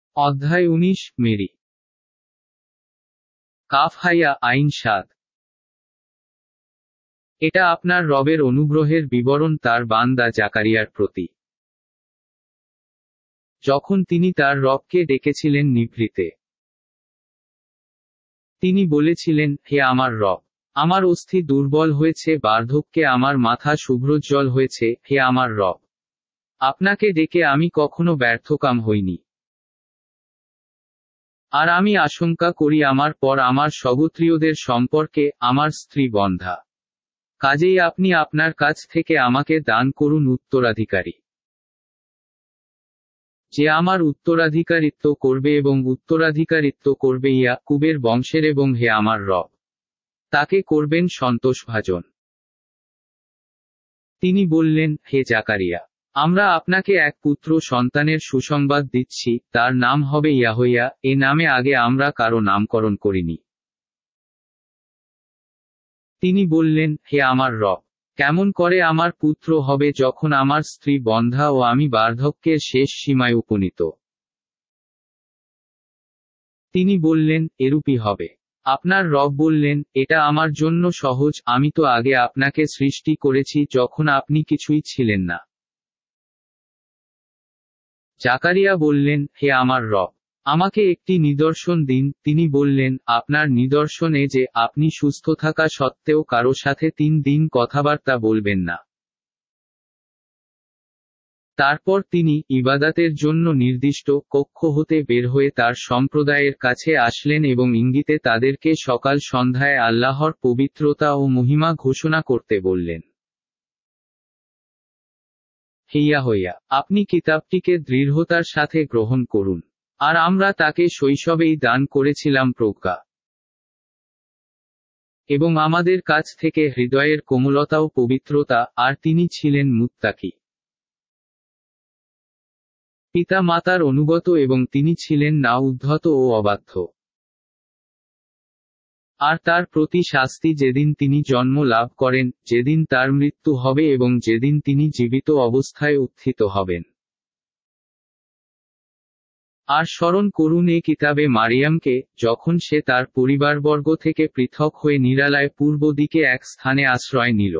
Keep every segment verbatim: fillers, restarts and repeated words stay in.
অধ্যায় উনিশ, Mary. Calf হাইয়া আইন সাত। এটা আপনার রবের অনুগ্রহের বিবরণ তার বান্দা জাকারিয়ার প্রতি, যখন তিনি তার রবকে ডেকেছিলেন নিভৃতে। তিনি বলেছিলেন, হে আমার রব, আমার অস্থি দুর্বল হয়েছে, বার্ধক্যে আমার মাথা শুভ্রোজ্জ্বল হয়েছে, হে আমার রব, আপনাকে ডেকে আমি কখনো ব্যর্থকাম হইনি। আর আমি আশঙ্কা করি আমার পর আমার স্বগোত্রীয়দের সম্পর্কে, আমার স্ত্রী বন্ধা। কাজেই আপনি আপনার কাছ থেকে আমাকে দান করুন উত্তরাধিকারী, যে আমার উত্তরাধিকারিত্ব করবে এবং উত্তরাধিকারিত্ব করবে ইয়াকুবের বংশের, এবং হে আমার রব, তাকে করবেন সন্তোষভাজন। তিনি বললেন, হে জাকারিয়া, আমরা আপনাকে এক পুত্র সন্তানের সুসংবাদ দিচ্ছি, তার নাম হবে ইয়াহইয়া। এ নামে আগে আমরা কারো নামকরণ করিনি। তিনি বললেন, হে আমার রব, কেমন করে আমার পুত্র হবে যখন আমার স্ত্রী বন্ধা ও আমি বার্ধক্যের শেষ সীমায় উপনীত? তিনি বললেন, এরূপই হবে। আপনার রব বললেন, এটা আমার জন্য সহজ, আমি তো আগে আপনাকে সৃষ্টি করেছি যখন আপনি কিছুই ছিলেন না। জাকারিয়া বললেন, হে আমার রব, আমাকে একটি নিদর্শন দিন। তিনি বললেন, আপনার নিদর্শন এ যে আপনি সুস্থ থাকা সত্ত্বেও কারো সাথে তিন দিন কথাবার্তা বলবেন না। তারপর তিনি ইবাদাতের জন্য নির্দিষ্ট কক্ষ হতে বের হয়ে তার সম্প্রদায়ের কাছে আসলেন এবং ইঙ্গিতে তাদেরকে সকাল সন্ধ্যায় আল্লাহর পবিত্রতা ও মহিমা ঘোষণা করতে বললেন। হে ইয়াহইয়া, আপনি কিতাবটিকে দৃঢ়তার সাথে গ্রহণ করুন। আর আমরা তাকে শৈশবেই দান করেছিলাম প্রজ্ঞা, এবং আমাদের কাছ থেকে হৃদয়ের কোমলতা ও পবিত্রতা, আর তিনি ছিলেন মুত্তাকি, পিতা মাতার অনুগত, এবং তিনি ছিলেন না উদ্ধত ও অবাধ্য। আর তার প্রতি শাস্তি যেদিন তিনি জন্ম লাভ করেন, যেদিন তার মৃত্যু হবে এবং যেদিন তিনি জীবিত অবস্থায় উত্থিত হবেন। আর স্মরণ করুন এ কিতাবে মারিয়ামকে, যখন সে তার পরিবারবর্গ থেকে পৃথক হয়ে নিরালায় পূর্ব দিকে এক স্থানে আশ্রয় নিল।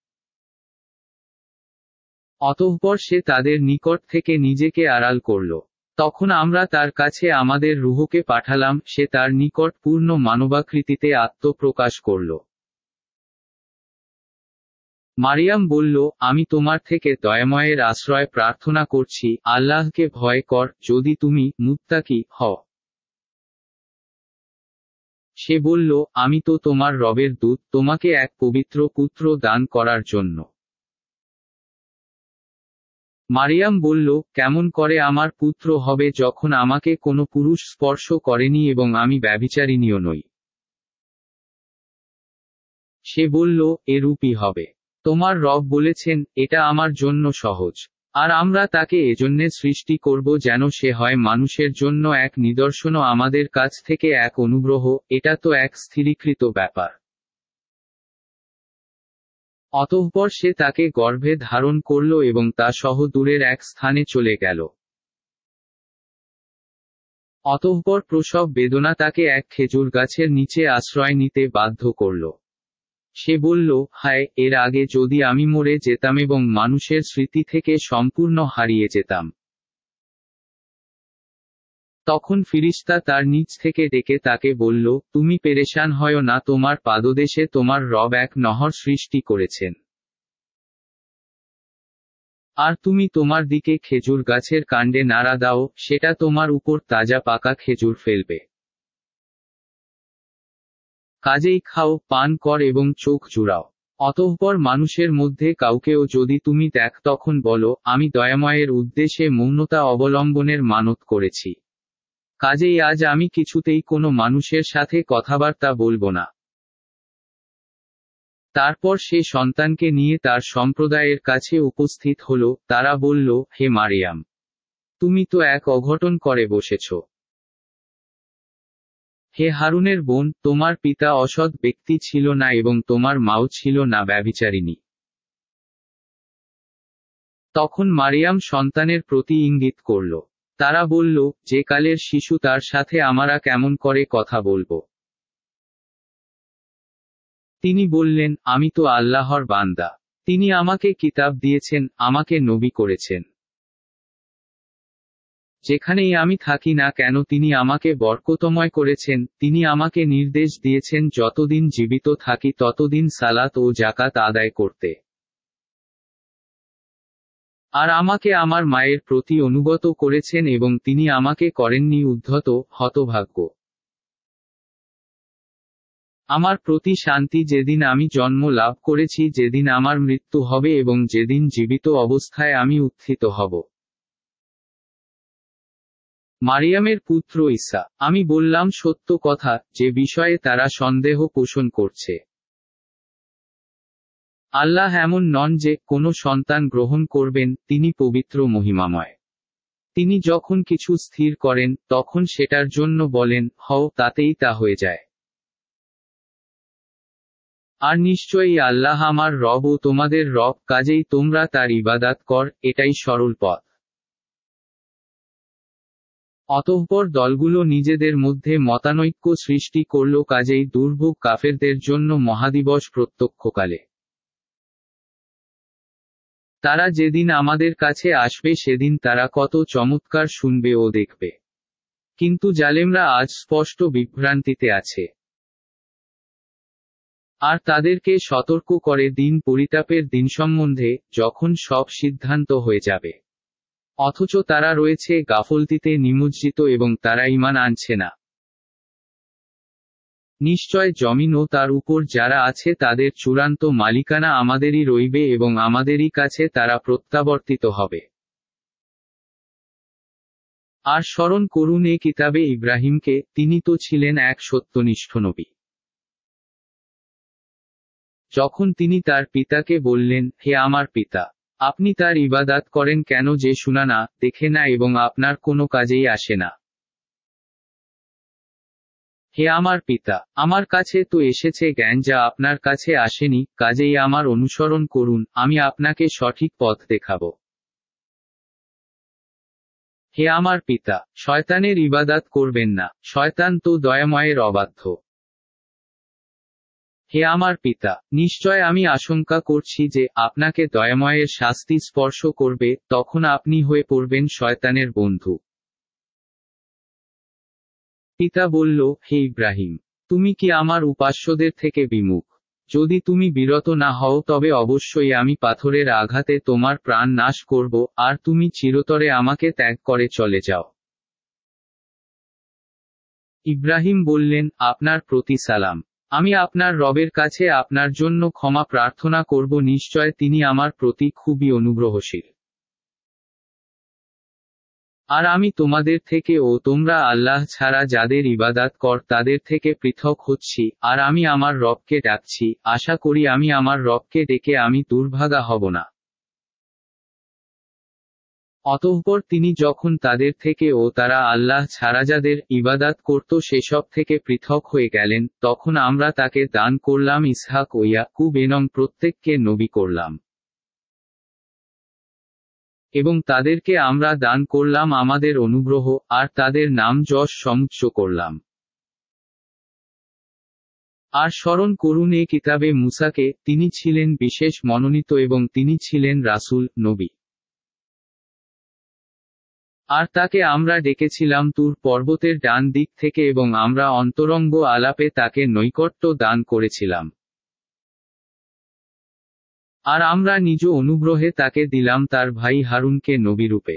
অতঃপর সে তাদের নিকট থেকে নিজেকে আড়াল করল। তখন আমরা তার কাছে আমাদের রূহকে পাঠালাম, সে তার নিকট পূর্ণ মানবাকৃতিতে আত্মপ্রকাশ করল। মারিয়াম বলল, আমি তোমার থেকে দয়াময়ের আশ্রয় প্রার্থনা করছি, আল্লাহকে ভয় কর, যদি তুমি মুত্তাকি হও। সে বলল, আমি তো তোমার রবের দূত, তোমাকে এক পবিত্র পুত্র দান করার জন্য। মারিয়াম বলল, কেমন করে আমার পুত্র হবে যখন আমাকে কোনো পুরুষ স্পর্শ করেনি এবং আমি ব্যভিচারিণীও নই? সে বলল, এরূপই হবে। তোমার রব বলেছেন, এটা আমার জন্য সহজ। আর আমরা তাকে এজন্যে সৃষ্টি করব যেন সে হয় মানুষের জন্য এক নিদর্শন ও আমাদের কাছ থেকে এক অনুগ্রহ। এটা তো এক স্থিরীকৃত ব্যাপার। অতঃপর সে তাকে গর্ভে ধারণ করল এবং তা সহ দূরের এক স্থানে চলে গেল। অতঃপর প্রসব বেদনা তাকে এক খেজুর গাছের নিচে আশ্রয় নিতে বাধ্য করল। সে বলল, হায়, এর আগে যদি আমি মরে যেতাম এবং মানুষের স্মৃতি থেকে সম্পূর্ণ হারিয়ে যেতাম। তখন ফিরিস্তা তার নিচ থেকে ডেকে তাকে বলল, তুমি পেরেশান হয় না, তোমার পাদদেশে তোমার রব এক নহর সৃষ্টি করেছেন। আর তুমি তোমার দিকে খেজুর গাছের কাণ্ডে নাড়া দাও, সেটা তোমার উপর তাজা পাকা খেজুর ফেলবে। কাজেই খাও, পান কর এবং চোখ জুড়াও। অতঃপর মানুষের মধ্যে কাউকেও যদি তুমি দেখ, তখন বলো, আমি দয়াময়ের উদ্দেশ্যে মৌনতা অবলম্বনের মানত করেছি। কাজেই আজ আমি কিছুতেই কোনো মানুষের সাথে কথাবার্তা বলবো না। তারপর সে সন্তানকে নিয়ে তার সম্প্রদায়ের কাছে উপস্থিত হল। তারা বলল, হে মারিয়াম, তুমি তো এক অঘটন করে বসেছ। হে হারুনের বোন, তোমার পিতা অসৎ ব্যক্তি ছিল না এবং তোমার মাও ছিল না ব্যভিচারিণী। তখন মারিয়াম সন্তানের প্রতি ইঙ্গিত করল। তারা বলল, যে কালের শিশু তার সাথে আমরা কেমন করে কথা বলবো? তিনি বললেন, আমি তো আল্লাহর বান্দা। তিনি আমাকে কিতাব দিয়েছেন, আমাকে নবী করেছেন। যেখানেই আমি থাকি না কেন তিনি আমাকে বরকতময় করেছেন। তিনি আমাকে নির্দেশ দিয়েছেন যতদিন জীবিত থাকি ততদিন সালাত ও যাকাত আদায় করতে। আর আমাকে আমার মায়ের প্রতি অনুগত করেছেন এবং তিনি আমাকে করেননি উদ্ধত, হতভাগ্য। আমার প্রতি শান্তি যেদিন আমি জন্ম লাভ করেছি, যেদিন আমার মৃত্যু হবে এবং যেদিন জীবিত অবস্থায় আমি উত্থিত হব। মারিয়ামের পুত্র ঈসা। আমি বললাম সত্য কথা, যে বিষয়ে তারা সন্দেহ পোষণ করছে। আল্লাহ এমন নন যে কোনো সন্তান গ্রহণ করবেন, তিনি পবিত্র মহিমাময়। তিনি যখন কিছু স্থির করেন তখন সেটার জন্য বলেন, হও, তাতেই তা হয়ে যায়। আর নিশ্চয়ই আল্লাহ আমার রব ও তোমাদের রব, কাজেই তোমরা তার ইবাদাত কর, এটাই সরল পথ। অতঃপর দলগুলো নিজেদের মধ্যে মতানৈক্য সৃষ্টি করল, কাজেই দুর্ভোগ কাফেরদের জন্য মহাদিবস প্রত্যক্ষকালে। তারা যেদিন আমাদের কাছে আসবে সেদিন তারা কত চমৎকার শুনবে ও দেখবে। কিন্তু জালেমরা আজ স্পষ্ট বিভ্রান্তিতে আছে। আর তাদেরকে সতর্ক করে দিন পরিতাপের দিন সম্বন্ধে, যখন সব সিদ্ধান্ত হয়ে যাবে। অথচ তারা রয়েছে গাফলতিতে নিমজ্জিত এবং তারা ঈমান আনছে না। নিশ্চয় জমিন ও তার উপর যারা আছে তাদের চূড়ান্ত মালিকানা আমাদেরই রইবে এবং আমাদেরই কাছে তারা প্রত্যাবর্তিত হবে। আর স্মরণ করুন এ কিতাবে ইব্রাহিমকে, তিনি তো ছিলেন এক সত্যনিষ্ঠ নবী। যখন তিনি তার পিতাকে বললেন, হে আমার পিতা, আপনি তার ইবাদাত করেন কেন যে শুনা না, দেখে না এবং আপনার কোনো কাজেই আসে না? হে আমার পিতা, আমার কাছে তো এসেছে জ্ঞান যা আপনার কাছে আসেনি, কাজেই আমার অনুসরণ করুন, আমি আপনাকে সঠিক পথ দেখাব। হে আমার পিতা, শয়তানের ইবাদাত করবেন না, শয়তান তো দয়াময়ের অবাধ্য। হে আমার পিতা, নিশ্চয় আমি আশঙ্কা করছি যে আপনাকে দয়াময়ের শাস্তি স্পর্শ করবে, তখন আপনি হয়ে পড়বেন শয়তানের বন্ধু। পিতা বলল, হে ইব্রাহিম, তুমি কি আমার উপাস্যদের থেকে বিমুখ? যদি তুমি বিরত না হও তবে অবশ্যই আমি পাথরের আঘাতে তোমার প্রাণ নাশ করব, আর তুমি চিরতরে আমাকে ত্যাগ করে চলে যাও। ইব্রাহিম বললেন, আপনার প্রতি সালাম। আমি আপনার রবের কাছে আপনার জন্য ক্ষমা প্রার্থনা করব, নিশ্চয় তিনি আমার প্রতি খুবই অনুগ্রহশীল। আর আমি তোমাদের থেকে ও তোমরা আল্লাহ ছাড়া যাদের ইবাদাত কর তাদের থেকে পৃথক হচ্ছি, আর আমি আমার রবকে ডাকছি, আশা করি আমি আমার রবকে ডেকে আমি দুর্ভাগা হব না। অতঃপর তিনি যখন তাদের থেকে ও তারা আল্লাহ ছাড়া যাদের ইবাদাত করত সেসব থেকে পৃথক হয়ে গেলেন, তখন আমরা তাকে দান করলাম ইসহাক ও ইয়াকুব এবং প্রত্যেককে নবী করলাম। এবং তাদেরকে আমরা দান করলাম আমাদের অনুগ্রহ, আর তাদের নাম যশ সমুচ্চ করলাম। আর স্মরণ করুন এ কিতাবে মুসাকে, তিনি ছিলেন বিশেষ মনোনীত এবং তিনি ছিলেন রাসূল, নবী। আর তাকে আমরা ডেকেছিলাম তুর পর্বতের ডান দিক থেকে এবং আমরা অন্তরঙ্গ আলাপে তাকে নৈকট্য দান করেছিলাম। আর আমরা নিজ অনুগ্রহে তাকে দিলাম তার ভাই হারুনকে নবীরূপে।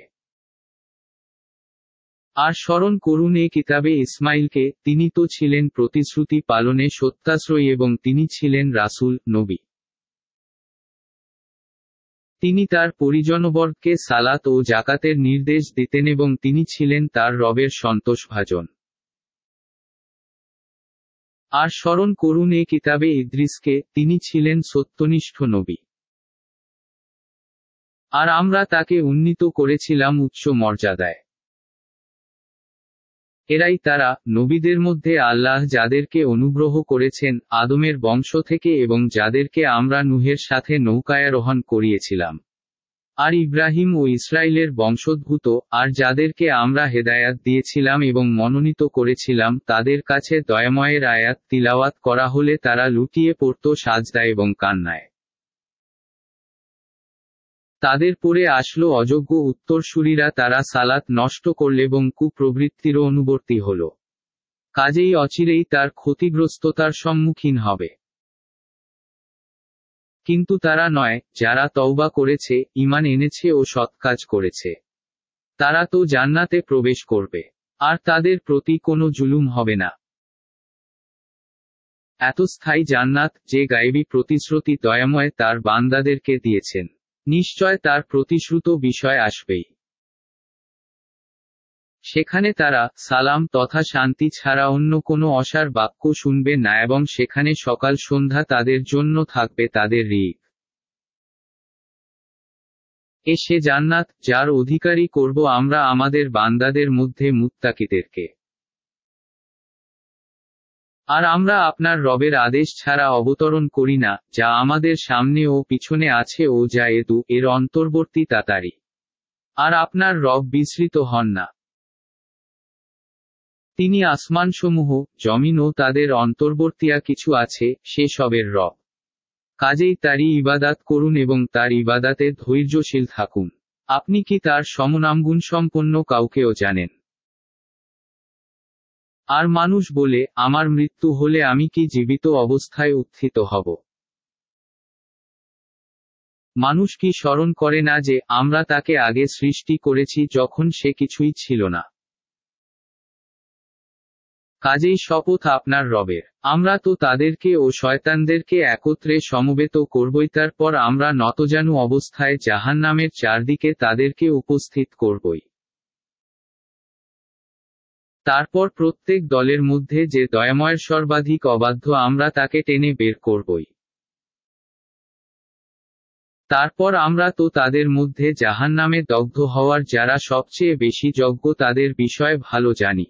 আর স্মরণ করুন এ কিতাবে ইসমাইলকে, তিনি তো ছিলেন প্রতিশ্রুতি পালনে সত্যাশ্রয়ী এবং তিনি ছিলেন রাসূল, নবী। তিনি তার পরিজনবর্গকে সালাত ও যাকাতের নির্দেশ দিতেন এবং তিনি ছিলেন তার রবের সন্তোষভাজন। আর স্মরণ করুন এ কিতাবে ইদ্রিসকে, তিনি ছিলেন সত্যনিষ্ঠ নবী। আর আমরা তাকে উন্নীত করেছিলাম উচ্চ মর্যাদায়। এরাই তারা, নবীদের মধ্যে আল্লাহ যাদেরকে অনুগ্রহ করেছেন, আদমের বংশ থেকে এবং যাদেরকে আমরা নূহের সাথে নৌকায়ারোহণ করিয়েছিলাম। আর ইব্রাহিম ও ইসরাইলের বংশোদ্ভূত, আর যাদেরকে আমরা হেদায়াত দিয়েছিলাম এবং মনোনীত করেছিলাম তাদের কাছে দয়াময়ের আয়াত তিলাওয়াত করা হলে তারা লুটিয়ে পড়ত সাজদা এবং কান্নায়। তাদের পরে আসলো অযোগ্য উত্তরসূরিরা, তারা সালাত নষ্ট করল এবং কুপ্রবৃত্তিরও অনুবর্তী হল। কাজেই অচিরেই তার ক্ষতিগ্রস্ততার সম্মুখীন হবে। কিন্তু তারা নয়, যারা তওবা করেছে, ঈমান এনেছে ও সৎ কাজ করেছে। তারা তো জান্নাতে প্রবেশ করবে। আর তাদের প্রতি কোনো জুলুম হবে না। এত স্থায়ী জান্নাত, যে গায়েবী প্রতিশ্রুতি দয়াময় তার বান্দাদেরকে দিয়েছেন। নিশ্চয় তার প্রতিশ্রুত বিষয় আসবেই। সেখানে তারা সালাম তথা শান্তি ছাড়া অন্য কোনো অসার বাক্য শুনবে না এবং সেখানে সকাল সন্ধ্যা তাদের জন্য থাকবে তাদের রিক। এ সে জান্নাত, যার অধিকারী করব আমরা আমাদের বান্দাদের মধ্যে মুত্তাকিদেরকে। আর আমরা আপনার রবের আদেশ ছাড়া অবতরণ করি না, যা আমাদের সামনে ও পিছনে আছে ও যা এদু এর অন্তর্বর্তী তাতারি। আর আপনার রব বিস্মৃত হন না। তিনি আসমানসমূহ, জমিন ও তাদের অন্তর্বর্তীয়া কিছু আছে, সে সবের রব। কাজেই তারই ইবাদাত করুন এবং তার ইবাদাতে ধৈর্যশীল থাকুন। আপনি কি তার সমনামগুণসম্পন্ন কাউকেও জানেন? আর মানুষ বলে, আমার মৃত্যু হলে আমি কি জীবিত অবস্থায় উত্থিত হব? মানুষ কি স্মরণ করে না যে, আমরা তাকে আগে সৃষ্টি করেছি যখন সে কিছুই ছিল না? কাজেই শপথ আপনার রবের, আমরা তো তাদেরকে ও শয়তানদেরকে একত্রে সমবেত করবই, তারপর আমরা নতজানু অবস্থায় জাহান্নামের চারদিকে তাদেরকে উপস্থিত করবই। তারপর প্রত্যেক দলের মধ্যে যে দয়াময়ের সর্বাধিক অবাধ্য আমরা তাকে টেনে বের করবই। তারপর আমরা তো তাদের মধ্যে জাহান্নামে দগ্ধ হওয়ার যারা সবচেয়ে বেশি যোগ্য তাদের বিষয়ে ভালো জানি।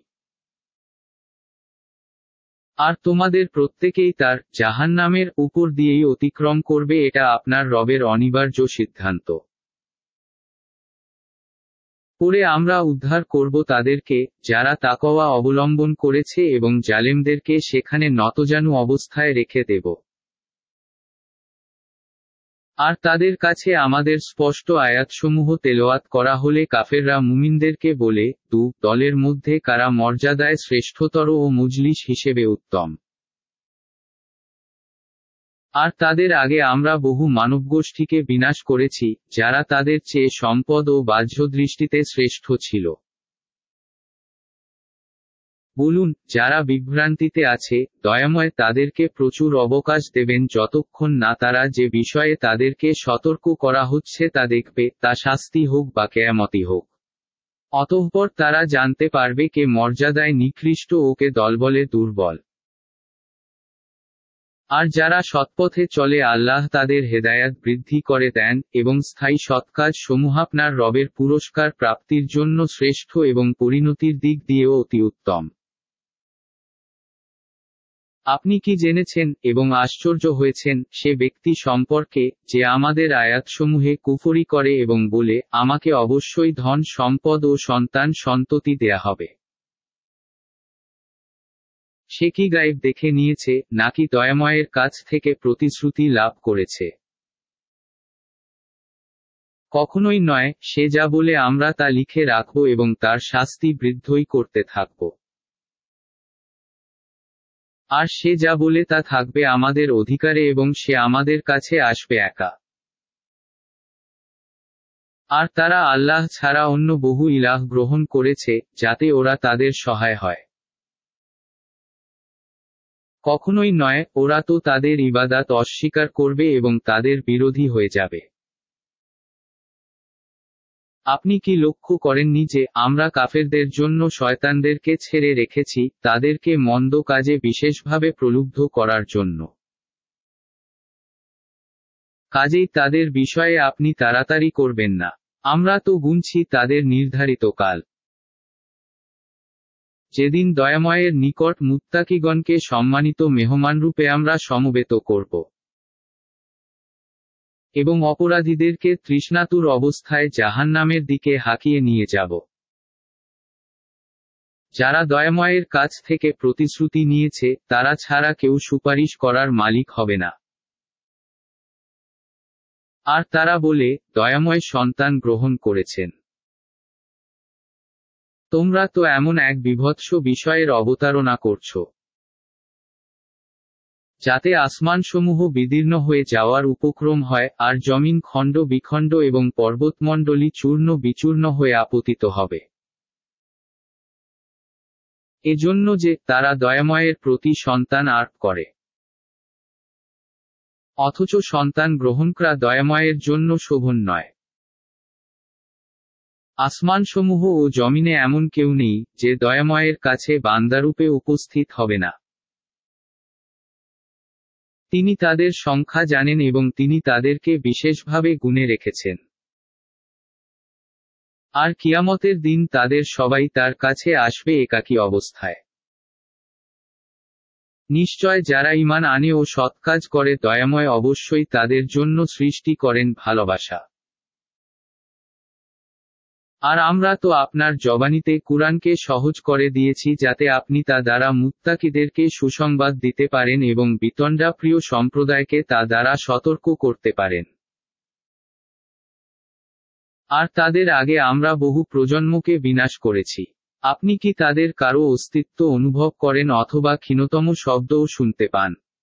আর তোমাদের প্রত্যেকেই তার জাহান্নামের উপর দিয়েই অতিক্রম করবে, এটা আপনার রবের অনিবার্য সিদ্ধান্ত। পরে আমরা উদ্ধার করব তাদেরকে, যারা তাকওয়া অবলম্বন করেছে এবং জালেমদেরকে সেখানে নতজানু অবস্থায় রেখে দেব। আর তাদের কাছে আমাদের স্পষ্ট আয়াতসমূহ তেলাওয়াত করা হলে কাফেররা মুমিনদেরকে বলে, দু দলের মধ্যে কারা মর্যাদায় শ্রেষ্ঠতর ও মজলিস হিসেবে উত্তম। আর তাদের আগে আমরা বহু মানবগোষ্ঠীকে বিনাশ করেছি, যারা তাদের চেয়ে সম্পদ ও বাহ্য দৃষ্টিতে শ্রেষ্ঠ ছিল। বলুন, যারা বিভ্রান্তিতে আছে, দয়াময় তাদেরকে প্রচুর অবকাশ দেবেন যতক্ষণ না তারা যে বিষয়ে তাদেরকে সতর্ক করা হচ্ছে তা দেখবে, তা শাস্তি হোক বা কেয়ামতি হোক। অতঃপর তারা জানতে পারবে কে মর্যাদায় নিকৃষ্ট ও কে দলবলে দুর্বল। আর যারা সৎপথে চলে আল্লাহ তাদের হেদায়াত বৃদ্ধি করে দেন, এবং স্থায়ী সৎকাজ সমূহ আপনার রবের পুরস্কার প্রাপ্তির জন্য শ্রেষ্ঠ এবং পরিণতির দিক দিয়েও অতি উত্তম। আপনি কি জেনেছেন এবং আশ্চর্য হয়েছেন সে ব্যক্তি সম্পর্কে, যে আমাদের আয়াতসমূহে কুফরি করে এবং বলে, আমাকে অবশ্যই ধন সম্পদ ও সন্তান সন্ততি দেয়া হবে? সে কি গায়েব দেখে নিয়েছে, নাকি দয়াময়ের কাছ থেকে প্রতিশ্রুতি লাভ করেছে? কখনোই নয়, সে যা বলে আমরা তা লিখে রাখব এবং তার শাস্তি বৃদ্ধই করতে থাকব। আর সে যা বলে তা থাকবে আমাদের অধিকারে এবং সে আমাদের কাছে আসবে একা। আর তারা আল্লাহ ছাড়া অন্য বহু ইলাহ গ্রহণ করেছে, যাতে ওরা তাদের সহায় হয়। কখনোই নয়, ওরা তো তাদের ইবাদাত অস্বীকার করবে এবং তাদের বিরোধী হয়ে যাবে। আপনি কি লক্ষ্য করেননি যে, আমরা কাফেরদের জন্য শয়তানদেরকে ছেড়ে রেখেছি, তাদেরকে মন্দ কাজে বিশেষভাবে প্রলুব্ধ করার জন্য? কাজেই তাদের বিষয়ে আপনি তাড়াতাড়ি করবেন না। আমরা তো গুনছি তাদের নির্ধারিত কাল। যেদিন দয়াময়ের নিকট মুত্তাকিগণকে সম্মানিত মেহমানরূপে আমরা সমবেত করব। এবং অপরাধীদেরকে তৃষ্ণাতুর অবস্থায় জাহান্নামের দিকে হাঁকিয়ে নিয়ে যাব। যারা দয়াময়ের কাছ থেকে প্রতিশ্রুতি নিয়েছে, তারা ছাড়া কেউ সুপারিশ করার মালিক হবে না। আর তারা বলে, দয়াময় সন্তান গ্রহণ করেছেন। তোমরা তো এমন এক বিভৎস বিষয়ের অবতারণা করছ, যাতে আসমানসমূহ বিদীর্ণ হয়ে যাওয়ার উপক্রম হয়, আর জমিন খণ্ড বিখণ্ড এবং পর্বতমণ্ডলী চূর্ণ বিচূর্ণ হয়ে আপতিত হবে। এজন্য যে, তারা দয়াময়ের প্রতি সন্তান আর্প করে। অথচ সন্তান গ্রহণকরা দয়াময়ের জন্য শোভন নয়। আসমানসমূহ ও জমিনে এমন কেউ নেই, যে দয়াময়ের কাছে বান্দারূপে উপস্থিত হবে না। তিনি তাদের সংখ্যা জানেন এবং তিনি তাদেরকে বিশেষভাবে গুণে রেখেছেন। আর কিয়ামতের দিন তাদের সবাই তার কাছে আসবে একাকী অবস্থায়। নিশ্চয় যারা ঈমান আনে ও সৎকাজ করে দয়াময় অবশ্যই তাদের জন্য সৃষ্টি করেন ভালোবাসা। আর আমরা তো আপনার জবানিতে কুরআনকে সহজ করে দিয়েছি যাতে আপনি তা দ্বারা মুত্তাকিদেরকে সুসংবাদ দিতে পারেন এবং বিতণ্ডাপ্রিয় সম্প্রদায়কে তা দ্বারা সতর্ক করতে পারেন। আর তাদের আগে আমরা বহু প্রজন্মকে বিনাশ করেছি। আপনি কি তাদের কারো অস্তিত্ব অনুভব করেন অথবা ক্ষীণতম শব্দও শুনতে পান?